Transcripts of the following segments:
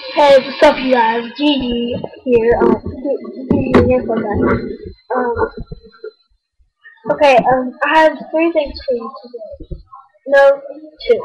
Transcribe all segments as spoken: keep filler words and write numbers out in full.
Hey, what's up, you guys? Gigi here. Um, GGorGamplayGuy's. Um, okay. Um, I have three things for you today. No, two.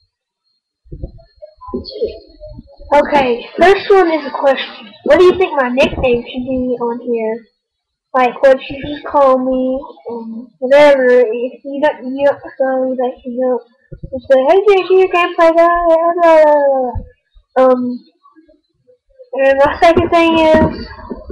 Two. Okay. First one is a question. What do you think my nickname should be on here? Like, what you just call me, and whatever. If you don't, you don't, so that you don't, just say, hey, Gigi, you can't play that. Blah, blah, blah. Um, and my second thing is.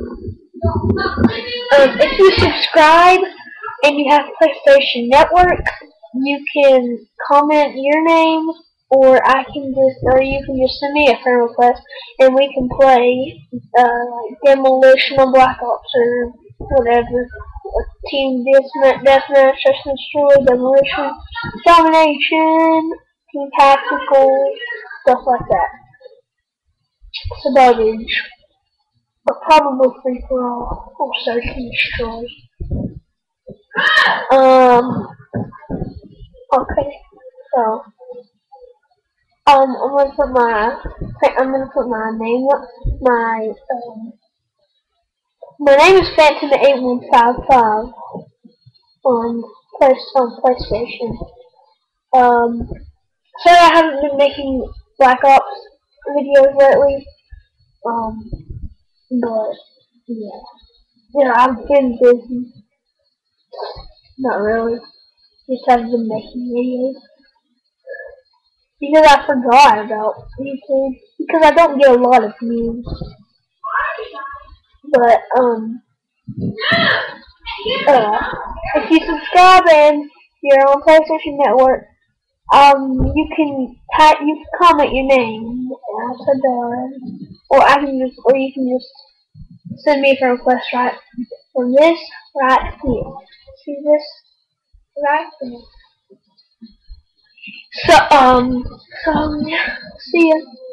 Um, if you subscribe and you have PlayStation Network, you can comment your name, or I can just, or you can just send me a friend request, and we can play uh, like Demolition or Black Ops or whatever. Team Deathmatch, Deathmatch, Search and Destroy, Demolition, Domination, Team Tactical, stuff like that. Subordinage. But probably free for all, or search and destroy. Um, okay, so, um, I'm gonna put my, I'm gonna put my name up, my, um, my name is Phantom eight one five five on, Play, on PlayStation. Um, sorry I haven't been making Black Ops videos lately, um, but, yeah, yeah, I've been busy. Not really. Just haven't been making videos. Because I forgot about YouTube. Because I don't get a lot of views. But, um, uh, if you subscribe and you're on PlayStation Network, um, you can type, you can comment your name, or I can just, or you can just send me a friend request right from this right here. See this right here. So, um, so, yeah, see ya.